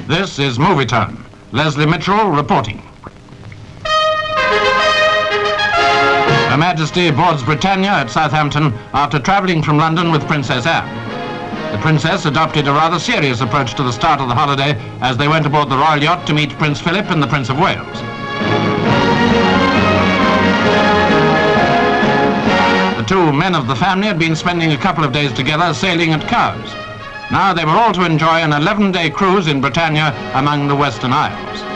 This is Movietone. Leslie Mitchell reporting. Her Majesty boards Britannia at Southampton after travelling from London with Princess Anne. The Princess adopted a rather serious approach to the start of the holiday as they went aboard the Royal Yacht to meet Prince Philip and the Prince of Wales. The two men of the family had been spending a couple of days together sailing at Cowes. Now they were all to enjoy an 11-day cruise in Britannia among the Western Isles.